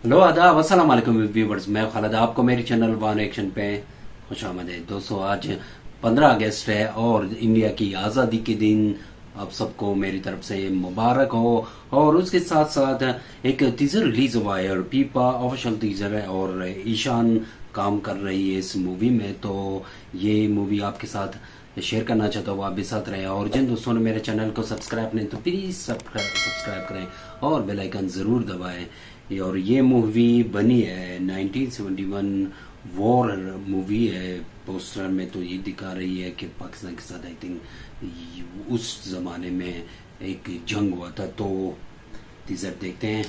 Hello आदाब अस्सलाम वालेकुम व्यूवर्स, मैं खालिद आपको मेरे चैनल वन एक्शन पे खुशामदीद। दोस्तों आज 15 अगस्त है और इंडिया की आज़ादी के दिन आप सबको मेरी तरफ से मुबारक हो। और उसके साथ साथ एक टीजर रिलीज हुआ है और पीपा ऑफिशियल टीजर है और ईशान काम कर रही है इस मूवी में। तो ये मूवी आपके साथ शेयर करना चाहता हूँ, आप भी साथ रहें। और जिन दोस्तों ने मेरे चैनल को सब्सक्राइब नहीं तो प्लीज सब्सक्राइब करें और बेल आइकन जरूर दबाएं। और ये मूवी बनी है 1971 वॉर मूवी है। पोस्टर में तो ये दिखा रही है कि पाकिस्तान के साथ आई थिंक उस जमाने में एक जंग हुआ था। तो टीजर देखते हैं।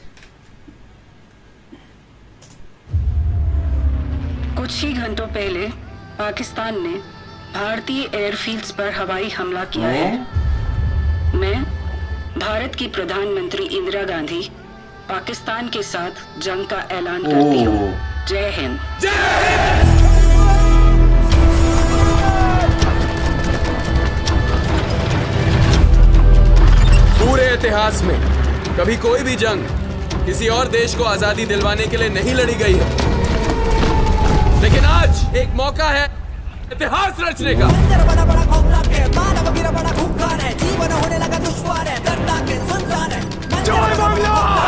कुछ ही घंटों पहले पाकिस्तान ने भारतीय एयरफील्ड्स पर हवाई हमला किया है। मैं भारत की प्रधानमंत्री इंदिरा गांधी पाकिस्तान के साथ जंग का ऐलान करती हूँ। जय हिंद। पूरे इतिहास में कभी कोई भी जंग किसी और देश को आजादी दिलवाने के लिए नहीं लड़ी गई है, लेकिन आज एक मौका है इतिहास रचने का। जय बांग्ला!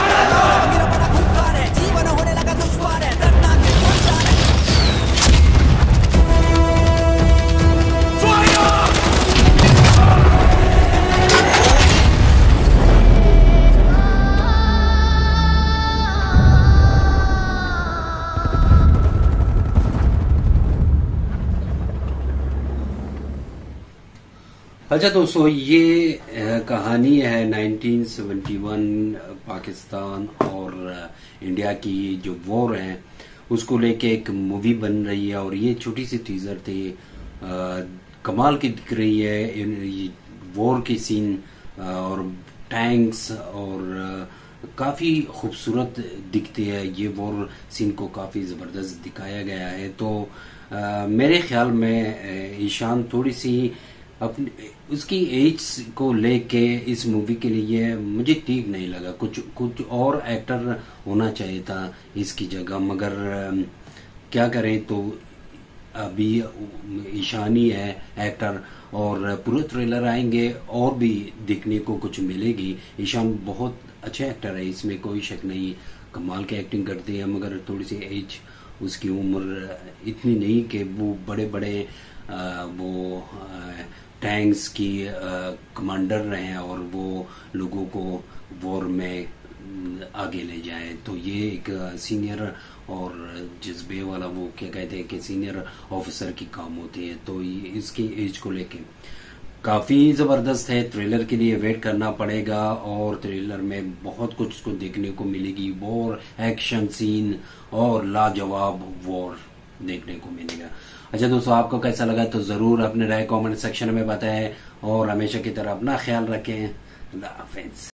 अच्छा दोस्तों, ये कहानी है 1971 पाकिस्तान और इंडिया की जो वॉर है उसको लेके एक मूवी बन रही है। और ये छोटी सी टीजर थी, कमाल की दिख रही है। वॉर की सीन और टैंक्स और काफी खूबसूरत दिखती है। ये वॉर सीन को काफी जबरदस्त दिखाया गया है। तो मेरे ख्याल में ईशान थोड़ी सी अपनी उसकी एज को लेके इस मूवी के लिए मुझे ठीक नहीं लगा। कुछ और एक्टर होना चाहिए था इसकी जगह, मगर क्या करें। तो अभी ईशान ही है एक्टर और पूरे ट्रेलर आएंगे और भी देखने को कुछ मिलेगी। ईशान बहुत अच्छे एक्टर है, इसमें कोई शक नहीं, कमाल की एक्टिंग करती है। मगर थोड़ी सी एज, उसकी उम्र इतनी नहीं कि वो बड़े बड़े वो टैंक्स की कमांडर रहे और वो लोगों को वॉर में आगे ले जाए। तो ये एक सीनियर और जज्बे वाला, वो क्या कहते हैं कि सीनियर ऑफिसर की काम होती है। तो ये इसकी एज को लेके काफी जबरदस्त है। ट्रेलर के लिए वेट करना पड़ेगा और ट्रेलर में बहुत कुछ उसको देखने को मिलेगी। वॉर, एक्शन सीन और लाजवाब वॉर देखने को मिलेगा। अच्छा दोस्तों, आपको कैसा लगा तो जरूर अपने राय कमेंट सेक्शन में बताएं और हमेशा की तरह अपना ख्याल रखें। अल्लाह हाफिज।